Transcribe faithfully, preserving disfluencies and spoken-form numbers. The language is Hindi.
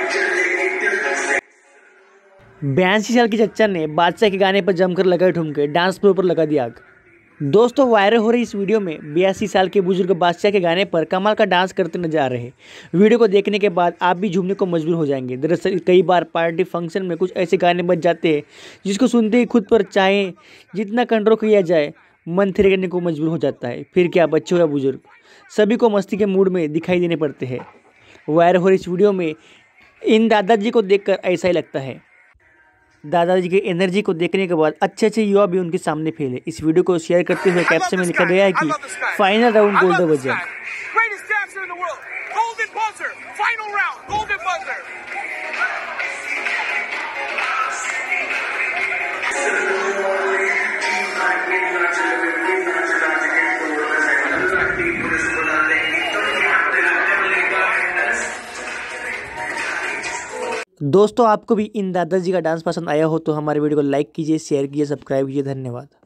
बयासी साल की चच्चा ने बादशाह के गाने पर जमकर लगाए ठुमके, डांस फ्लोर पर लगा दिया आग। दोस्तों, वायरल हो रही इस वीडियो में बयासी साल के बुजुर्ग बादशाह के गाने पर कमाल का डांस करते नजर आ रहे हैं। वीडियो को देखने के बाद आप भी झूमने को मजबूर हो जाएंगे। दरअसल कई बार पार्टी फंक्शन में कुछ ऐसे गाने बज जाते हैं जिसको सुनते ही खुद पर चाहे जितना कंट्रोल किया जाए मन थिरकने करने को मजबूर हो जाता है। फिर क्या बच्चे हो या बुजुर्ग, सभी को मस्ती के मूड में दिखाई देने पड़ते हैं। वायरल हो रही इस वीडियो में इन दादाजी को देखकर ऐसा ही लगता है। दादाजी की एनर्जी को देखने के बाद अच्छे अच्छे युवा भी उनके सामने फैले। इस वीडियो को शेयर करते हुए कैप्शन में लिखा गया है कि फाइनल राउंड गोल्डन बजर। दोस्तों, आपको भी इन दादाजी का डांस पसंद आया हो तो हमारे वीडियो को लाइक कीजिए, शेयर कीजिए, सब्सक्राइब कीजिए। धन्यवाद।